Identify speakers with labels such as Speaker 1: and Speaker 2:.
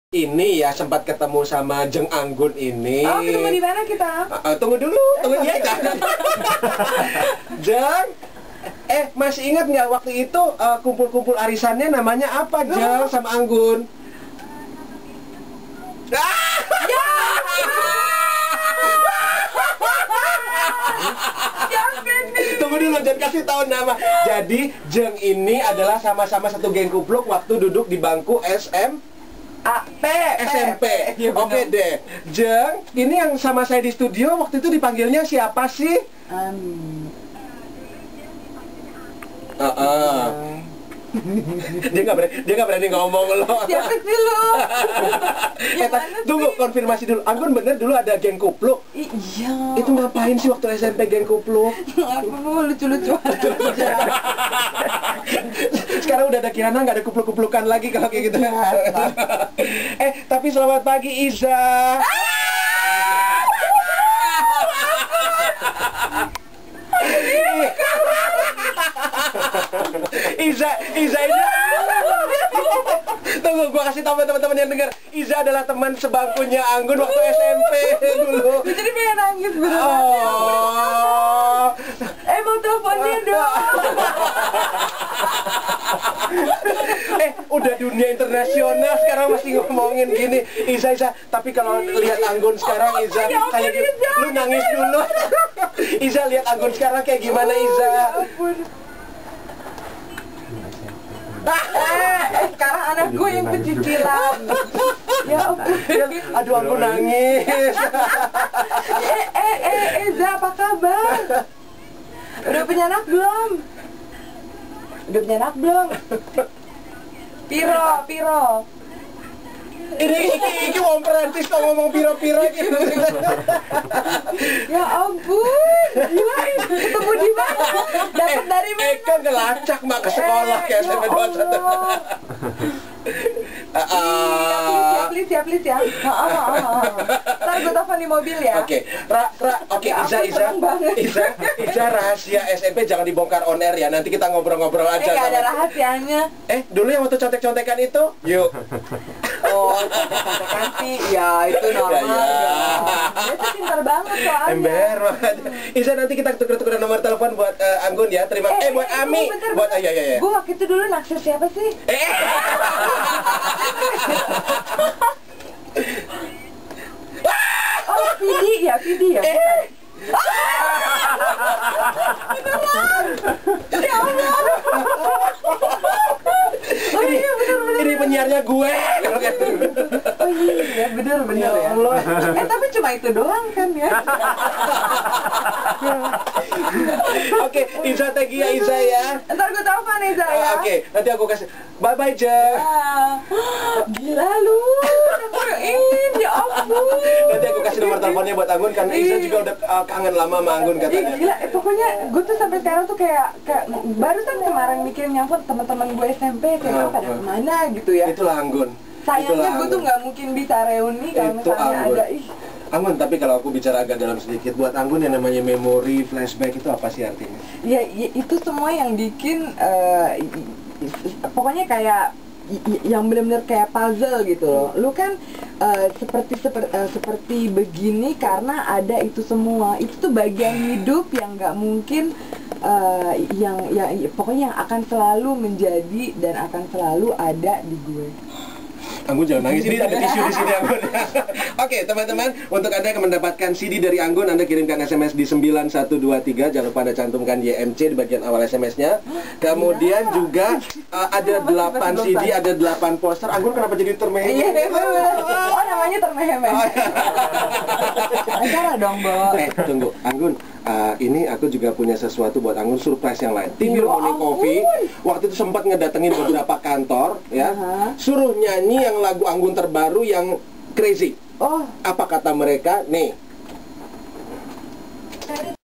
Speaker 1: Ini ya sempat ketemu sama Jeng Anggun ini.
Speaker 2: Oh, ketemu di mana kita?
Speaker 1: Tunggu dulu, tunggu ya jangan. Jeng, masih ingat nggak waktu itu kumpul-kumpul arisannya namanya apa Jeng sama Anggun? Tunggu dulu, jangan kasih tahu nama. Jadi Jeng ini adalah sama-sama satu geng kupluk waktu duduk di bangku SMP.
Speaker 2: Ya,
Speaker 1: Oke deh. Jeng, ini yang sama saya di studio waktu itu dipanggilnya siapa sih? Dia nggak berani ngomong loh.
Speaker 2: Siapa sih lo?
Speaker 1: Tunggu, konfirmasi dulu. Anggun bener dulu ada geng kupluk?
Speaker 2: Iya.
Speaker 1: Itu ngapain sih waktu SMP geng kupluk?
Speaker 2: Aku lucu-lucu aja.
Speaker 1: Sekarang udah ada Kirana, nggak ada kupluk-kuplukan lagi kalau kayak gitu. Tapi selamat pagi Iza. Iza ini. Tunggu, gua kasih tahu teman-teman yang dengar. Iza adalah teman sebangkunya Anggun waktu SMP dulu.
Speaker 2: Jadi pengen nangis beneran.
Speaker 1: Oh.
Speaker 2: Mau teleponnya dong.
Speaker 1: Udah dunia internasional sekarang masih ngomongin gini. Iza, tapi kalau lihat Anggun sekarang Iza kayak gitu, lu nangis dulu. Iza lihat Anggun sekarang kayak gimana Iza?
Speaker 2: Ya ampun. Sekarang anak gue yang pecicilan. Ya ampun.
Speaker 1: Aduh, Anggun nangis.
Speaker 2: Eza, apa kabar? Udah punya anak belum? Piro.
Speaker 1: Ini Om Prancis kok ngomong piro-piro gitu.
Speaker 2: Ya ampun, gila, ketemu di mana? Dapat dari mana?
Speaker 1: Eka ngelacak mak ke sekolah kayak SMP 21.
Speaker 2: Please ya. Ntar gue telepon di mobil ya.
Speaker 1: Oke, Iza rahasia SMP jangan dibongkar on air ya. Nanti kita ngobrol-ngobrol aja.
Speaker 2: Gak ada rahasianya.
Speaker 1: Dulu yang waktu contek-contekan itu, yuk.
Speaker 2: Oh, contek-contekan sih, ya itu normal. Dia tuh pintar banget soalnya.
Speaker 1: Ember banget. Iza, nanti kita tuker-tukeran nomor telepon buat Anggun ya. Terima kasih. Buat Ami. Buat ya.
Speaker 2: Gue waktu itu dulu naksir siapa sih? Oh, Vidi ya. Ya Allah.
Speaker 1: Ini penyiarnya gue.
Speaker 2: Oh iya, bener ya.
Speaker 1: Allah.
Speaker 2: Tapi cuma itu doang kan ya.
Speaker 1: Oke, Iza, thank you ya Iza ya.
Speaker 2: Ntar gue telepon Iza ya.
Speaker 1: Oke, nanti aku kasih. Bye Jeng.
Speaker 2: Gila lu, nemuin, ya ampun.
Speaker 1: Nanti aku kasih nomor teleponnya buat Anggun karena Iza juga udah kangen lama sama Anggun katanya.
Speaker 2: Gila, pokoknya gue tuh sampai sekarang tuh kayak barusan kemarin mikirin nyangkut teman-teman gue SMP kayak pada kemana gitu ya.
Speaker 1: Itulah Anggun.
Speaker 2: Sayangnya gue tuh nggak mungkin bisa reuni kalau misalnya ada
Speaker 1: Anggun, tapi kalau aku bicara agak dalam sedikit, buat Anggun yang namanya memori, flashback itu apa sih artinya?
Speaker 2: Ya itu semua yang bikin pokoknya kayak yang benar-benar kayak puzzle gitu loh. Lu kan seperti begini karena ada itu semua. Itu tuh bagian hidup yang nggak mungkin pokoknya yang akan selalu menjadi dan akan selalu ada di gue.
Speaker 1: Anggun jangan nangis, ini ada tisu di sini Anggun. Oke, teman-teman, untuk Anda yang mendapatkan CD dari Anggun, Anda kirimkan SMS di 9123. Jangan lupa Anda cantumkan YMC di bagian awal SMS-nya. Kemudian juga ada 8 CD, ada 8 poster. Anggun kenapa jadi termehek?
Speaker 2: Oh, namanya termehek. Acara dong, Bo.
Speaker 1: Tunggu, Anggun. Ini aku juga punya sesuatu buat Anggun, surprise yang lain. TV Morning Coffee waktu itu sempat ngedatengin beberapa kantor ya, suruh nyanyi yang lagu Anggun terbaru yang Crazy. Apa kata mereka? Nih.